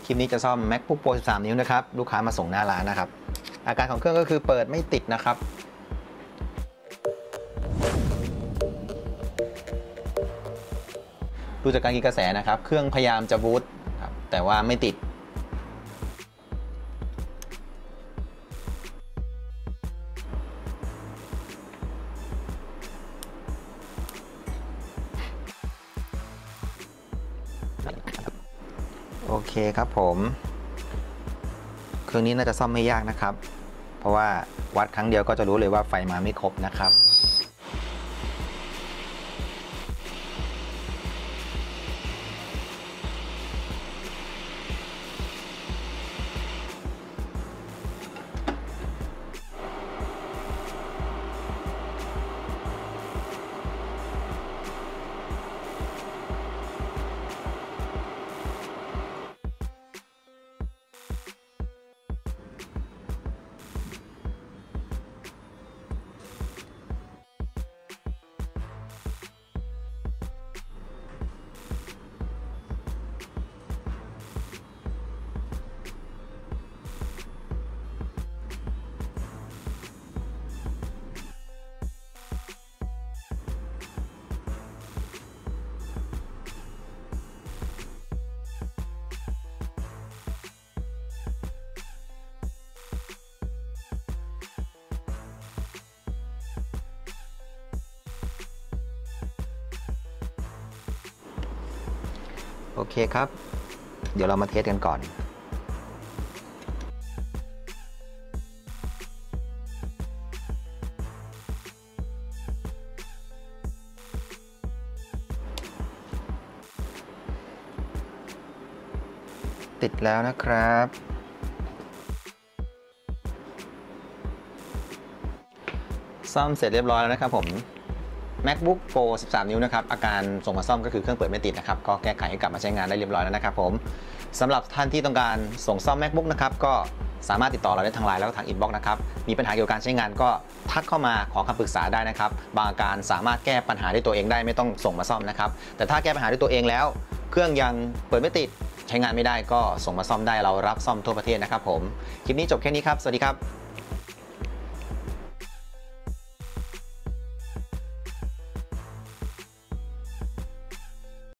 ลิปนี้จะซ่อม MacBook Pro 13 นิ้วนะครับลูกค้ามาส่งหน้าร้านนะครับอาการของเครื่องก็คือเปิดไม่ติดนะครับดูจากการกินกระแสนะครับเครื่องพยายามจะบูตครับแต่ว่าไม่ติดโอเคครับผมเครื่องนี้น่าจะซ่อมไม่ยากนะครับเพราะว่าวัดครั้งเดียวก็จะรู้เลยว่าไฟมาไม่ครบนะครับโอเคครับเดี๋ยวเรามาเทสกันก่อนติดแล้วนะครับซ่อมเสร็จเรียบร้อยแล้วนะครับผม MacBook Pro 13 นิ้วนะครับอาการส่งมาซ่อมก็คือเครื่องเปิดไม่ติดนะครับก็แก้ไขให้กลับมาใช้งานได้เรียบร้อยแล้วนะครับผมสำหรับท่านที่ต้องการส่งซ่อม MacBook นะครับก็สามารถติดต่อเราได้ทางไลน์แล้วก็ทางอินบ็อกซ์นะครับมีปัญหาเกี่ยวกับการใช้งานก็ทักเข้ามาขอคำปรึกษาได้นะครับบางอาการสามารถแก้ปัญหาด้วยตัวเองได้ไม่ต้องส่งมาซ่อมนะครับแต่ถ้าแก้ปัญหาด้วยตัวเองแล้วเครื่องยังเปิดไม่ติดใช้งานไม่ได้ก็ส่งมาซ่อมได้เรารับซ่อมทั่วประเทศนะครับผมคลิปนี้จบแค่นี้ครับสวัสดีครับ